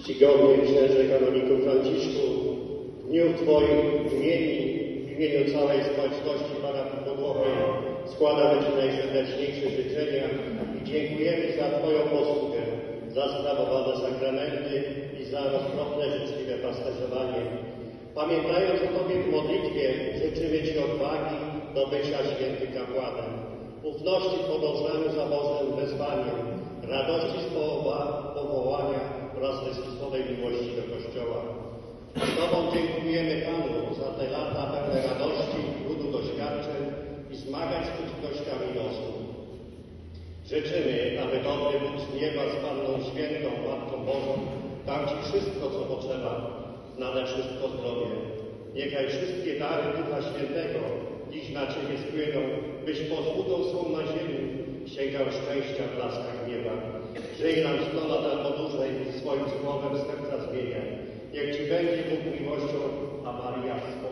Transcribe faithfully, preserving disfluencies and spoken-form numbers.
Czcigodny księże kanoniku Franciszku, w dniu Twoim imieni, w imieniu całej społeczności parafii Podłowej składamy Ci najserdeczniejsze życzenia i dziękujemy za Twoją posługę, za sprawowane sakramenty i za roztropne, życzliwe pasterzowanie. Pamiętając o Tobie w modlitwie, życzymy Ci odwagi do bycia świętym kapłanem, ufności w podążaniu za Bożym wezwaniem, radości z powołania oraz Chrystusowej miłości do Kościoła. Z Tobą dziękujemy Panu za te lata pełne radości, trudu, doświadczeń i zmagań z przeciwnościami losu. Życzymy, aby dobry Bóg z nieba z Panną Świętą, Matką Bożą, dał Ci wszystko, co potrzeba, nade wszystko zdrowie. Niechaj wszystkie dary Ducha Świętego dziś na Ciebie spłyną, byś posługą swą na ziemi sięgał szczęścia w blaskach nieba. Żyj nam sto lat albo dłużej, swoim słowem serca zmienia. Niech Ci będzie Bóg miłością, a Maria